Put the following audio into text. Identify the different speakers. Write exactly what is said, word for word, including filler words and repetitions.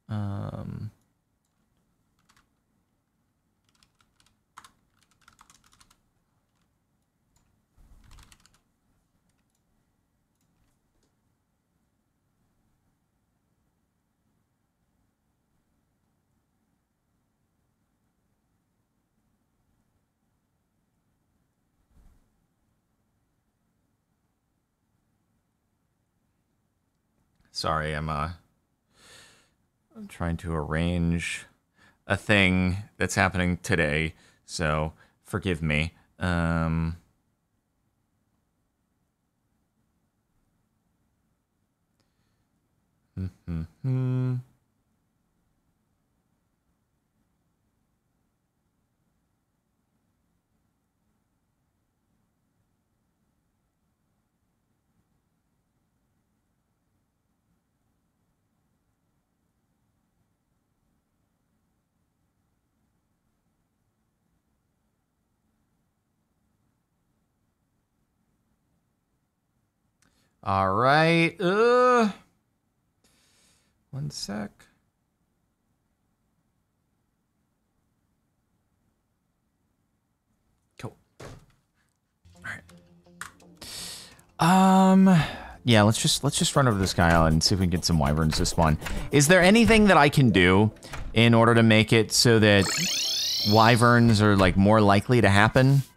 Speaker 1: Um... Sorry, I'm uh I'm trying to arrange a thing that's happening today, so forgive me. Um hmm. All right. Uh, one sec. Cool. All right. Um. Yeah. Let's just let's just run over this guy and see if we can get some wyverns to spawn. Is there anything that I can do in order to make it so that wyverns are like more likely to happen?